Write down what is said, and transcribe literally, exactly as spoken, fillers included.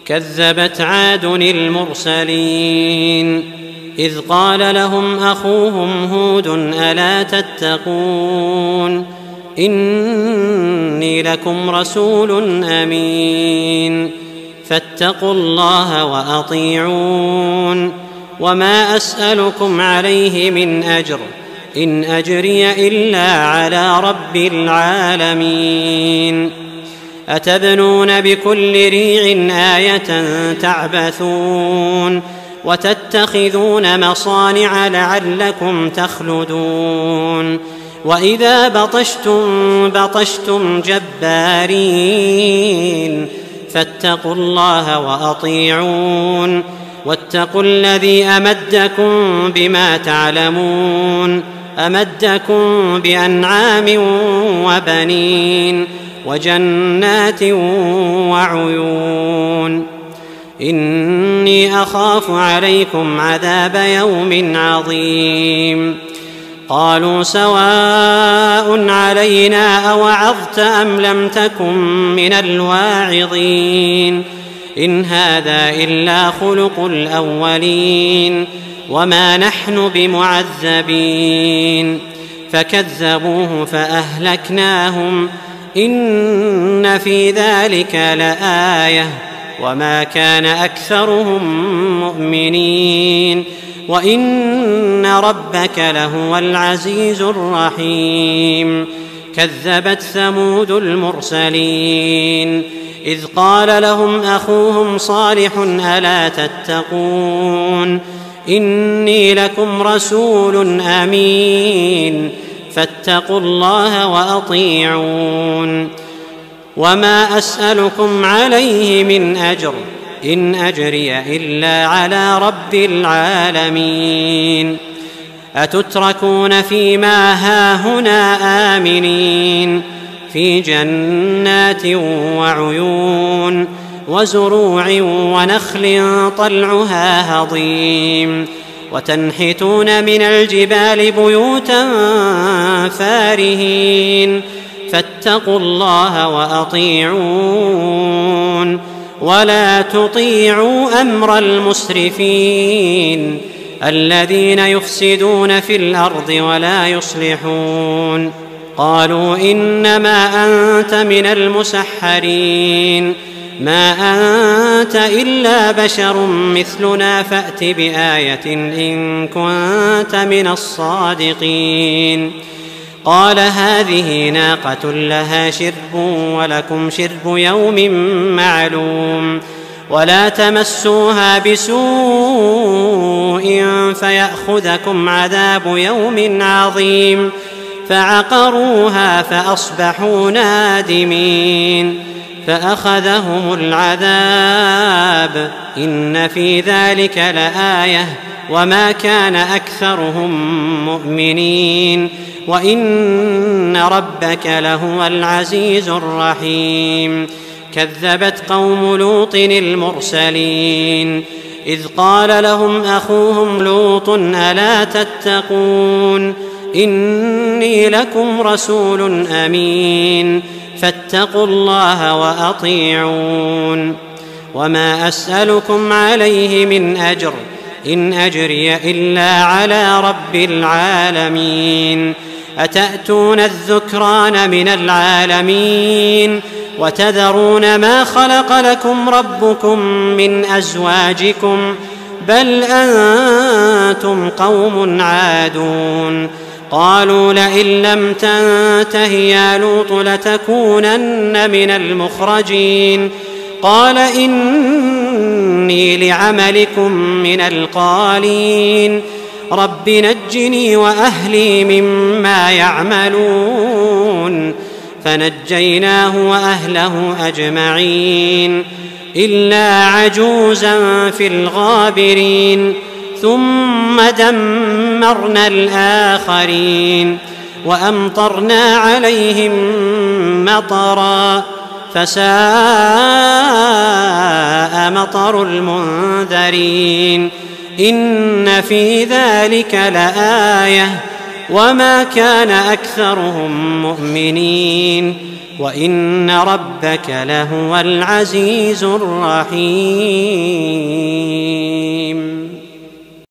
كذبت عاد المرسلين إذ قال لهم أخوهم هود ألا تتقون إني لكم رسول أمين فاتقوا الله وأطيعون وما أسألكم عليه من أجر إن أجري إلا على رب العالمين أتبنون بكل ريع آية تعبثون وتتخذون مصانع لعلكم تخلدون وإذا بطشتم بطشتم جبارين فاتقوا الله وأطيعون واتقوا الذي أمدكم بما تعلمون أمدكم بأنعام وبنين وجنات وعيون إني أخاف عليكم عذاب يوم عظيم قالوا سواء علينا أوعظت أم لم تكن من الواعظين إن هذا إلا خلق الأولين وما نحن بمعذبين فكذبوه فأهلكناهم إن في ذلك لآية وما كان أكثرهم مؤمنين وإن ربك لهو العزيز الرحيم كذبت ثمود المرسلين إذ قال لهم أخوهم صالح ألا تتقون إني لكم رسول أمين فاتقوا الله وأطيعون وما أسألكم عليه من أجر إن أجري إلا على رب العالمين أتتركون فيما هاهنا آمنين في جنات وعيون وزروع ونخل طلعها هضيم وتنحتون من الجبال بيوتا فارهين فاتقوا الله وأطيعون ولا تطيعوا أمر المسرفين الذين يفسدون في الأرض ولا يصلحون قالوا إنما أنت من المسحرين ما أنت إلا بشر مثلنا فأت بآية إن كنت من الصادقين قال هذه ناقة لها شرب ولكم شرب يوم معلوم ولا تمسوها بسوء فيأخذكم عذاب يوم عظيم فعقروها فأصبحوا نادمين فأخذهم العذاب إن في ذلك لآية وما كان أكثرهم مؤمنين وإن ربك لهو العزيز الرحيم كذبت قوم لوط المرسلين إذ قال لهم أخوهم لوط ألا تتقون إني لكم رسول أمين فاتقوا الله وأطيعون وما أسألكم عليه من أجر إن أجري إلا على رب العالمين أتأتون الذكران من العالمين وتذرون ما خلق لكم ربكم من أزواجكم بل أنتم قوم عادون قالوا لئن لم تنته يا لوط لتكونن من المخرجين قال إني لعملكم من القالين رب نجني وأهلي مما يعملون فنجيناه وأهله أجمعين إلا عجوزا في الغابرين ثم دمرنا الآخرين وأمطرنا عليهم مطرا فساء مطر المنذرين إن في ذلك لآية وما كان أكثرهم مؤمنين وإن ربك لهو العزيز الرحيم.